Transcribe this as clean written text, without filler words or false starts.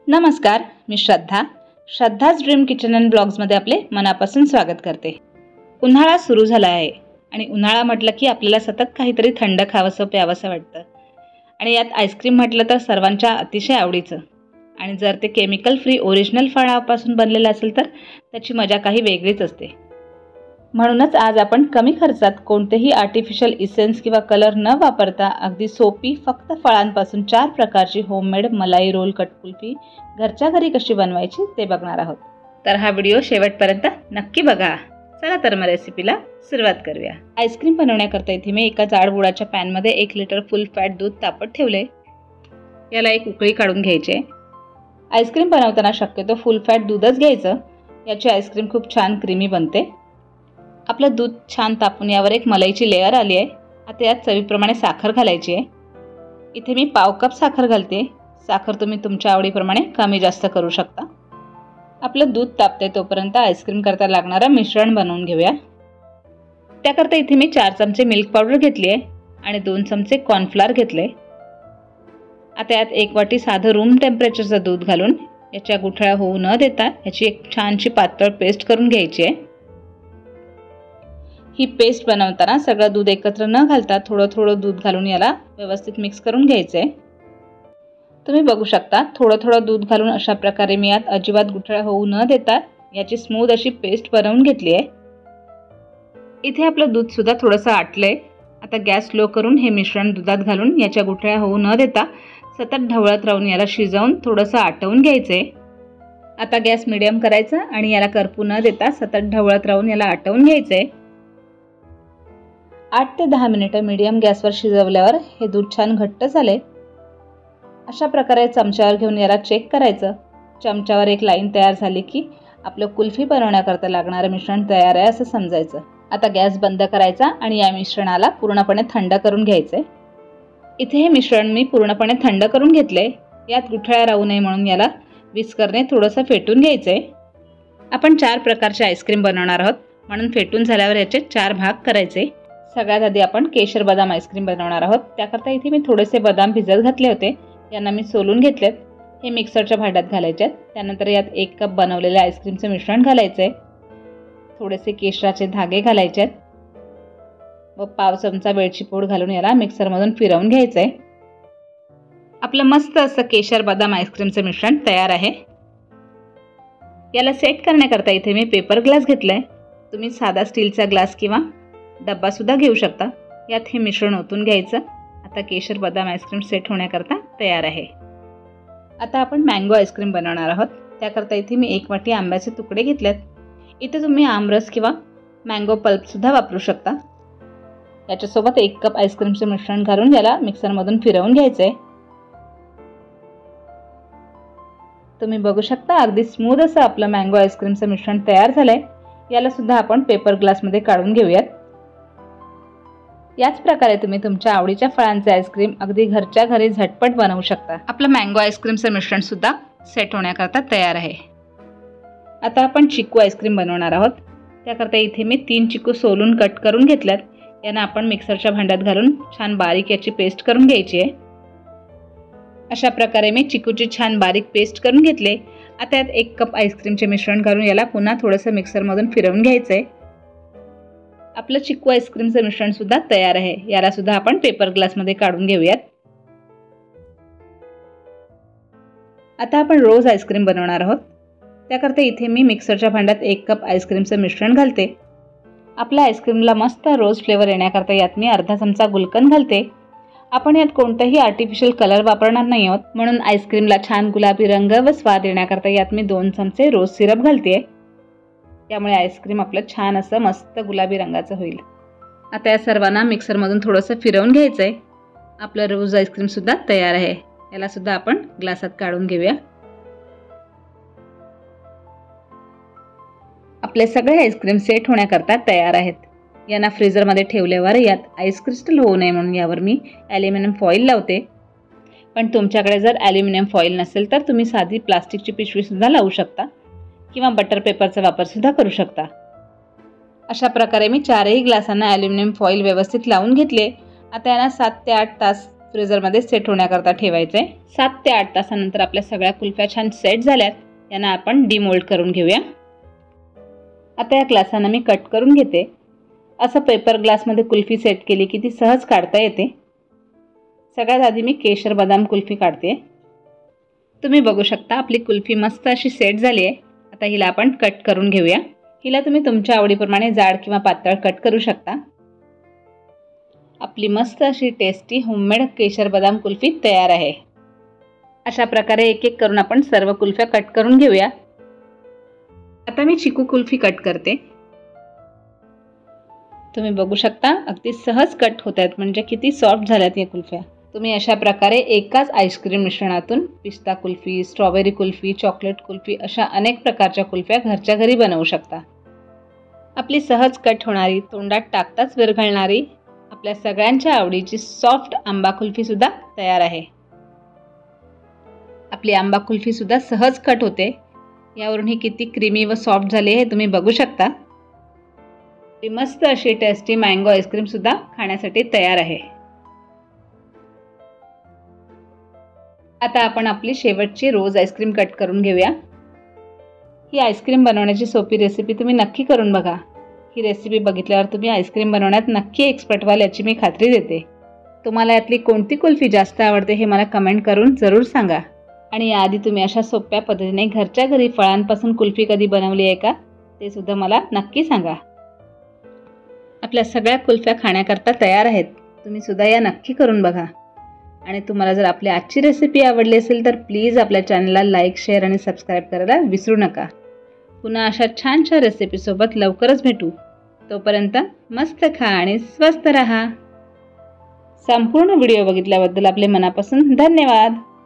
नमस्कार, मी Shraddha's dream kitchen and ब्लॉग्समध्ये आपले मनापासून स्वागत करते। उन्हाळा सुरू झाला आहे आणि उन्हाळा म्हटलं की आपल्याला सतत काहीतरी थंड खावंसं प्यावंसं वाटतं आणि यात आईस्क्रीम म्हटलं तर सर्वांच्या अतिशय आवडीचं आणि जर ते केमिकल फ्री ओरिजिनल फळापासून बनलेलं असेल तर त्याची मजा काही वेगळीच असते। म्हणूनच आज आपण कमी खर्चात कोणतेही आर्टिफिशियल इसेन्स किंवा कलर न वापरता अगदी सोपी फक्त फळांपासून 4 प्रकारची होममेड मलाई रोल कट कुल्फी घरच्या घरी कशी बनवायची ते बघणार आहोत। तर हा व्हिडिओ शेवटपर्यंत नक्की बघा। चला तर मग रेसिपीला सुरुवात करूया। आईस्क्रीम बनवण्याकरता इथे मी एका जाड बुडाच्या पॅन मध्ये 1 लिटर फुल फॅट दूध तापत ठेवले। याला एक उकळी काढून घ्यायची। आईस्क्रीम बनवताना शक्यतो फुल फॅट दूधच घ्यायचं, याची आईस्क्रीम खूप छान क्रीमी बनते। आपलं दूध छान तापून यावर एक मलाईची लेयर आली आहे। आता यात चवीप्रमाणे साखर घालायची आहे। इथे मी पाव कप साखर घालते। साखर तुम्ही तुमच्या आवडीप्रमाणे कमी जास्त करू शकता। आपलं दूध तापते तोपर्यंत आईस्क्रीम करता लागणारं मिश्रण बनवून घेऊया। त्याकरता इथे मी 4 चमचे मिल्क पावडर घेतली आहे आणि 2 चमचे कॉर्नफ्लोअर घेतले। आता यात 1 वाटी साधं रूम टेम्परेचरचं दूध घालून याच्या गुठळ्या होऊ न देता याची एक छानशी पातळ पेस्ट करून घ्यायची आहे। ही पेस्ट बनवताना सगळं दूध एकत्र न घालता थोडं दूध घालून याला व्यवस्थित मिक्स करून घ्यायचे। तुम्ही बघू शकता थोडं दूध घालून अशा प्रकारे मी यात अजिबात गुठळ्या होऊ न देता याची स्मूथ अशी पेस्ट बनवून घेतली आहे। इथे आपलं दूध सुद्धा थोडंसं आटलंय। आता गॅस स्लो करून हे मिश्रण दुधात घालून याच्या गुठळ्या होऊ न देता सतत ढवळत राहून याला शिजवून थोडंसं आटवून घ्यायचे। आता गॅस मीडियम करायचा आणि याला करपू न देता सतत ढवळत राहून याला आटवून घ्यायचे। 8 ते 10 मिनिटं मीडियम गॅसवर शिजवल्यावर हे दूध छान घट्ट झाले। अशा प्रकारे चमच्यावर घेऊन याला चेक करायचं। चमच्यावर एक लाईन तयार झाली की आपलं कुल्फी बनवण्याकरता लागणारं मिश्रण तयार आहे असं समजायचं। आता गॅस बंद करायचा आणि या मिश्रणाला पूर्णपणे थंड करून घ्यायचे। इथे हे मिश्रण मी पूर्णपणे थंड करून घेतले। यात गुठळ्या राहू नये म्हणून याला विस्करने थोडंसं फेटून घ्यायचे। आपण 4 प्रकारचे आईस्क्रीम बनवणार आहोत म्हणून फेटून झाल्यावर याचे 4 भाग करायचे। सगळ्यात आधी आपण केशर बदाम आईस्क्रीम बनवणार आहोत। त्याकरता इथे मी थोडेसे बदाम भिजत घातले होते, यांना मी सोलून घेतलेत। हे मिक्सरच्या भांड्यात घालायचे। त्यानंतर यात 1 कप बनवलेले आईस्क्रीमचे मिश्रण घालायचे। थोडेसे केशराचे धागे घालायचे व पाव चमचा वेलची पूड घालून याला मिक्सरमधून फिरवून घ्यायचे। आपलं मस्त असं केशर बदाम आईस्क्रीमचे मिश्रण तयार आहे। याला सेट करण्याकरता इथे मी पेपर ग्लास घेतलाय। तुम्ही साधा स्टीलचा ग्लास किंवा डब्बा सुद्धा घेऊ शकता। यात हे मिश्रण ओतून घ्यायचं। आता केशर बदाम आईस्क्रीम सेट होण्याकरता तयार आहे। आता आपण मँगो आईस्क्रीम बनवणार आहोत। त्याकरता इथे मी 1 वाटी आंब्याचे तुकडे घेतलेत। इथे तुम्ही आमरस किंवा मँगो पल्प सुद्धा वापरू शकता। याच्यासोबत 1 कप आईस्क्रीमचे मिश्रण घालून याला मिक्सरमधून फिरवून घ्यायचे। तुम्ही बघू शकता अगदी स्मूथ असं आपलं मँगो आईस्क्रीमचं मिश्रण तयार झालंय। याला सुद्धा आपण पेपर ग्लासमध्ये काढून घेऊयात। याच प्रकारे तुम्ही तुमच्या आवडीच्या फळांचे आईस्क्रीम अगदी घरच्या घरी झटपट बनवू शकता। आपलं मँगो आईस्क्रीमचं मिश्रण सुद्धा सेट होण्याकरता तयार आहे। आता आपण चिकू आईस्क्रीम बनवणार आहोत। त्याकरता इथे मी 3 चिकू सोलून कट करून घेतल्यात। यांना आपण मिक्सरच्या भांड्यात घालून छान बारीक याची पेस्ट करून घ्यायची आहे। अशा प्रकारे मी चिकूची छान बारीक पेस्ट करून घेतले। आता यात 1 कप आईस्क्रीमचे मिश्रण घालून याला पुन्हा थोडंसं मिक्सरमधून फिरवून घ्यायचंय। आपलं चिकू आईस्क्रीमचं मिश्रण सुद्धा तयार आहे। याला सुद्धा आपण पेपर ग्लासमध्ये काढून घेऊयात। आता आपण रोज आईस्क्रीम बनवणार आहोत। त्याकरता इथे मी मिक्सरच्या भांड्यात 1 कप आईस्क्रीमचं मिश्रण घालते। आपल्या आईस्क्रीमला मस्त रोज फ्लेवर येण्याकरता यात मी अर्धा चमचा गुलकंद घालते। आपण यात कोणताही आर्टिफिशियल कलर वापरणार नाही आहोत, म्हणून आईस्क्रीमला छान गुलाबी रंग व स्वाद येण्याकरता यात मी 2 चमचे रोज सिरप घालते। त्यामुळे आईस्क्रीम आपलं छान असं मस्त गुलाबी रंगाचं होईल। आता या सर्वांना मिक्सरमधून थोडंसं फिरवून घ्यायचंय। आपलं रोज आईस्क्रीम सुद्धा तयार आहे। याला सुद्धा आपण ग्लासात काढून घेऊया। आपले सगळे आईस्क्रीम सेट होण्याकरता तयार आहेत। यांना फ्रीजरमध्ये ठेवल्यावर यात आईस क्रिस्टल होऊ नये म्हणून यावर मी ॲल्युमिनियम फॉईल लावते। पण तुमच्याकडे जर ॲल्युमिनियम फॉईल नसेल तर तुम्ही साधी प्लास्टिकची पिशवी सुद्धा लावू शकता किंवा बटर पेपरचा वापर सुद्धा करू शकता। अशा प्रकारे मी 4ही ग्लासांना ॲल्युमिनियम फॉईल व्यवस्थित लावून घेतले। आता यांना 7 ते 8 तास फ्रीझरमध्ये सेट होण्याकरता ठेवायचं आहे. 7 ते 8 तासानंतर आपल्या सगळ्या कुल्फ्या छान सेट झाल्यात. यांना आपण डिमोल्ड करून घेऊया. आता या ग्लासानं मी कट करून घेते. असं पेपर ग्लासमध्ये कुल्फी सेट केली की ती सहज काढता येते. सगळ्यात आधी मी केशर बदाम कुल्फी काढते. तुम्ही बघू शकता आपली कुल्फी मस्त अशी सेट झाली आहे. आता हिला आपण कट करून घेऊया. हिला तुम्ही तुमच्या आवडीप्रमाणे जाड किंवा पातळ कट करू शकता. आपली मस्त अशी टेस्टी होममेड केशर बदाम कुल्फी तयार आहे. अशा प्रकारे एक एक करून आपण सर्व कुल्फ्या कट करून घेऊया. आता मी चिकू कुल्फी कट करते. तुम्ही बघू शकता अगदी सहज कट होत आहेत, म्हणजे किती सॉफ्ट झाल्यात या कुल्फ्या. तुम्ही अशा प्रकारे एकाच आईस्क्रीम मिश्रणातून पिस्ता कुल्फी, स्ट्रॉबेरी कुल्फी, चॉकलेट कुल्फी अशा अनेक प्रकारच्या कुल्फ्या घरच्या घरी बनवू शकता. आपली सहज कट होणारी, तोंडात टाकताच विरघळणारी, आपल्या सगळ्यांच्या आवडीची सॉफ्ट आंबा कुल्फी सुद्धा तयार आहे. आपली आंबा कुल्फी सुद्धा सहज कट होते. यावरून ही किती क्रीमी व सॉफ्ट झाली हे तुम्ही बघू शकता. ती मस्त अशी टेस्टी मँगो आईस्क्रीम सुद्धा खाण्यासाठी तयार आहे. आता आपण आपली शेवटची रोज आईस्क्रीम कट करून घेऊया. ही आईस्क्रीम बनवण्याची सोपी रेसिपी तुम्ही नक्की करून बघा. ही रेसिपी बघितल्यावर तुम्ही आईस्क्रीम बनवण्यात नक्की एक्सपर्ट व्हाल याची मी खात्री देते. तुम्हाला यातली कोणती कुल्फी जास्त आवडते हे मला कमेंट करून जरूर सांगा. आणि याआधी तुम्ही अशा सोप्या पद्धतीने घरच्या घरी फळांपासून कुल्फी कधी बनवली आहे का ते सुद्धा मला नक्की सांगा. आपल्या सगळ्या कुल्फ्या खाण्याकरता तयार आहेत. तुम्ही सुद्धा या नक्की करून बघा. आणि तुम्हाला जर आपली आजची रेसिपी आवडली असेल तर प्लीज आपल्या चॅनलला लाईक, शेअर आणि सबस्क्राईब करायला विसरू नका. पुन्हा अशा छानशा रेसिपीसोबत लवकरच भेटू. तोपर्यंत मस्त खा आणि स्वस्त रहा. संपूर्ण व्हिडिओ बघितल्याबद्दल आपले मनापासून धन्यवाद.